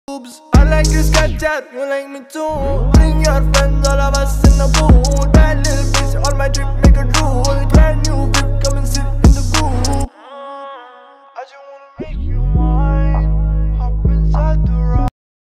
I like your Snapchat, you like me too. Bring your friends